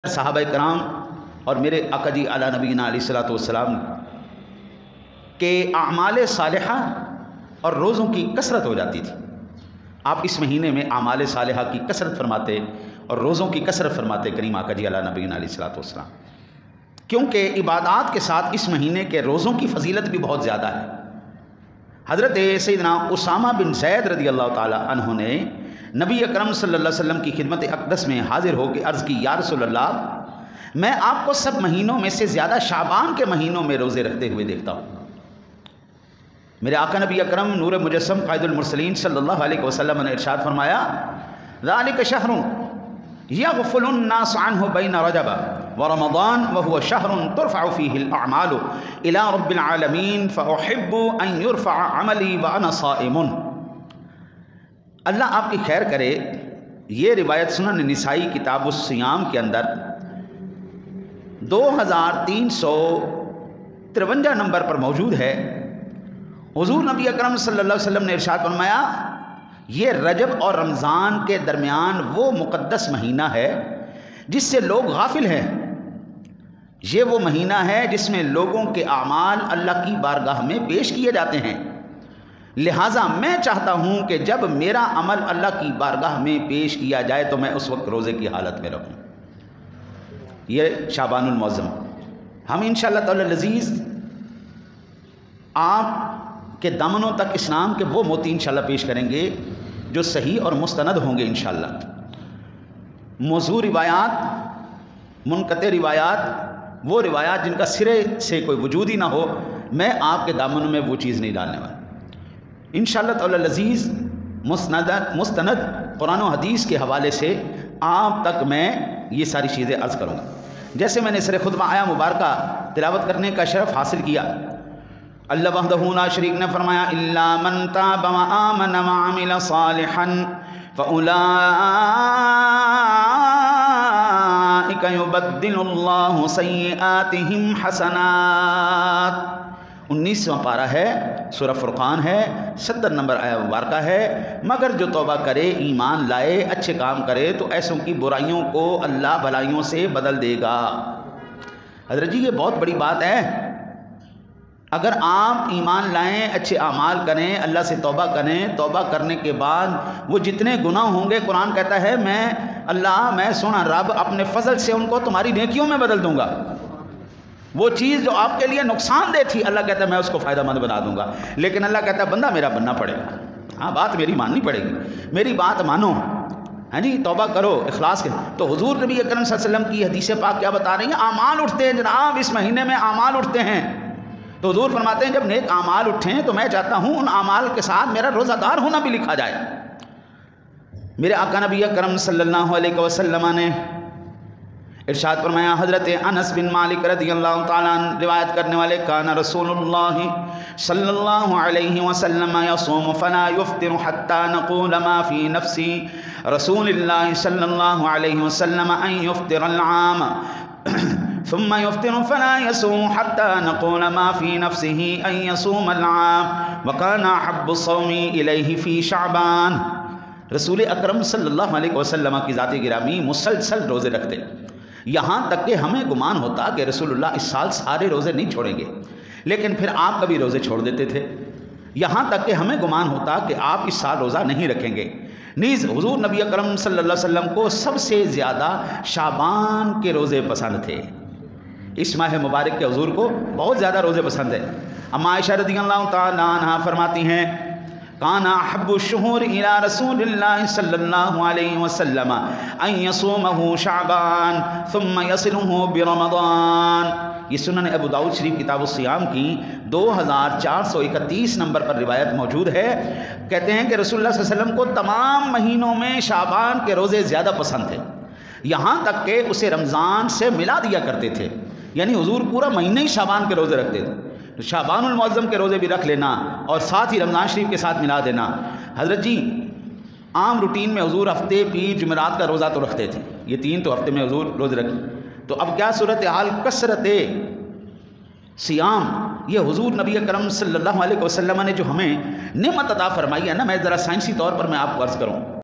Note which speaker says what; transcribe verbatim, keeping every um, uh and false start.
Speaker 1: صحابہ کرام اور میرے آقا جی اعلیٰ نبینا علیہ الصلوۃ والسلام کے اعمال صالحہ اور روزوں کی کثرت ہو جاتی تھی۔ آپ اس مہینے میں اعمال صالحہ کی کثرت فرماتے اور روزوں کی کثرت فرماتے کریم آقا جی اعلیٰ نبینا علیہ الصلوۃ والسلام، کیونکہ عبادات کے ساتھ اس مہینے کے روزوں کی فضیلت بھی بہت زیادہ ہے۔ حضرت سیدنا اسامہ بن زید رضی اللہ تعالی عنہ نے نبی اکرم صلی اللہ علیہ وسلم کی خدمت اقدس میں حاضر ہو کے عرض کی، یا رسول اللہ، میں آپ کو سب مہینوں میں سے زیادہ شعبان کے مہینوں میں روزے رکھتے ہوئے دیکھتا ہوں۔ میرے آقا نبی اکرم نور مجسم قائد المرسلین صلی اللہ علیہ وسلم نے ارشاد فرمایا، ذالک شہر یغفل الناس عنہ بین رجب ورمضان وهو شہر ترفع فیہ الاعمال الی رب العالمین فاحب ان یرفع عملی وانا صائم۔ اللہ آپ کی خیر کرے، یہ روایت سنن نسائی کتاب الصیام کے اندر دو ہزار تین سو ترونجا نمبر پر موجود ہے۔ حضور نبی اکرم صلی اللہ علیہ وسلم نے ارشاد فرمایا، یہ رجب اور رمضان کے درمیان وہ مقدس مہینہ ہے جس سے لوگ غافل ہیں۔ یہ وہ مہینہ ہے جس میں لوگوں کے اعمال اللہ کی بارگاہ میں پیش کیے جاتے ہیں، لہٰذا میں چاہتا ہوں کہ جب میرا عمل اللہ کی بارگاہ میں پیش کیا جائے تو میں اس وقت روزے کی حالت میں رہوں۔ یہ شعبان المعظم ہم انشاءاللہ تعالی العزیز آپ کے دامنوں تک اسلام کے وہ موتی انشاءاللہ پیش کریں گے جو صحیح اور مستند ہوں گے انشاءاللہ۔ موضوع روایات، منقطع روایات، وہ روایات جن کا سرے سے کوئی وجود ہی نہ ہو، میں آپ کے دامنوں میں وہ چیز نہیں ڈالنے والا۔ انشاءاللہ تعالی العزیز مستند مستند قرآن و حدیث کے حوالے سے آپ تک میں یہ ساری چیزیں عرض کروں گا۔ جیسے میں نے سر خطبہ آیا مبارکہ تلاوت کرنے کا شرف حاصل کیا، اللہ وحدہ لا شریک نے فرمایا، الا من تاب وآمن وعمل صالحا فاولئک یبدل اللہ سیئاتہم حسنات۔ انیسواں پارہ ہے، سورہ فرقان ہے، ستر نمبر آیہ مبارکہ ہے، مگر جو توبہ کرے، ایمان لائے، اچھے کام کرے تو ایسوں کی برائیوں کو اللہ بھلائیوں سے بدل دے گا۔ حضرت جی یہ بہت بڑی بات ہے۔ اگر آپ ایمان لائیں، اچھے اعمال کریں، اللہ سے توبہ کریں، توبہ کرنے کے بعد وہ جتنے گناہ ہوں گے، قرآن کہتا ہے میں اللہ میں سونا رب اپنے فضل سے ان کو تمہاری نیکیوں میں بدل دوں گا۔ وہ چیز جو آپ کے لیے نقصان دہ تھی، اللہ کہتا ہے میں اس کو فائدہ مند بنا دوں گا۔ لیکن اللہ کہتا ہے بندہ میرا بننا پڑے گا، ہاں بات میری ماننی پڑے گی، میری بات مانو، ہاں جی توبہ کرو اخلاص کے۔ تو حضور نبی اکرم صلی اللہ علیہ وسلم کی حدیث پاک کیا بتا رہی ہیں؟ اعمال اٹھتے ہیں جناب، اس مہینے میں اعمال اٹھتے ہیں۔ تو حضور فرماتے ہیں جب نیک اعمال اٹھیں تو میں چاہتا ہوں ان اعمال کے ساتھ میرا روزہ دار ہونا بھی لکھا جائے۔ میرے آقا نبی اکرم صلی اللہ علیہ وسلم نے ارشاد فرمایا، حضرت انس بن مالک رضی اللہ تعالیٰ عنہ روایت کرنے والے، کان رسول اللہ صلی اللہ علیہ وسلم یصوم فلا یفطر حتی نقول ما فی نفس رسول اللہ صلی اللہ علیہ وسلم ان یفطر العام ثم يفطر فلا يصوم حتى نقول ما في نفسه أن يصوم العام وكان أحب الصوم إليه في شعبان۔ رسول اکرم صلی اللہ علیہ وسلم کی ذات گرامی مسلسل روزے رکھتے، یہاں تک کہ ہمیں گمان ہوتا کہ رسول اللہ اس سال سارے روزے نہیں چھوڑیں گے، لیکن پھر آپ کبھی روزے چھوڑ دیتے تھے، یہاں تک کہ ہمیں گمان ہوتا کہ آپ اس سال روزہ نہیں رکھیں گے۔ نیز حضور نبی اکرم صلی اللہ علیہ وسلم کو سب سے زیادہ شعبان کے روزے پسند تھے۔ اس ماہ مبارک کے حضور کو بہت زیادہ روزے پسند ہیں۔ اما عائشہ رضی اللہ تعالیٰ عنہا فرماتی ہیں، کان احب الشہور الی رسول اللہ صلی اللہ علیہ وسلم ان یصومہ شعبان ثم یصلہ برمضان۔ یہ سنن ابو داؤد شریف کتاب الصیام کی دو ہزار چار سو اکتیس نمبر پر روایت موجود ہے۔ کہتے ہیں کہ رسول اللہ صلی اللہ علیہ وسلم کو تمام مہینوں میں شعبان کے روزے زیادہ پسند تھے، یہاں تک کہ اسے رمضان سے ملا دیا کرتے تھے، یعنی حضور پورا مہینہ ہی شعبان کے روزے رکھتے تھے۔ تو شعبان المعظم کے روزے بھی رکھ لینا اور ساتھ ہی رمضان شریف کے ساتھ ملا دینا۔ حضرت جی عام روٹین میں حضور ہفتے پیر جمعرات کا روزہ تو رکھتے تھے، یہ تین تو ہفتے میں حضور روزے رکھے، تو اب کیا صورتحال کثرت سیام، یہ حضور نبی اکرم صلی اللہ علیہ وسلم نے جو ہمیں نعمت عطا فرمائی ہے نا، میں ذرا سائنسی طور پر میں آپ کو عرض کروں۔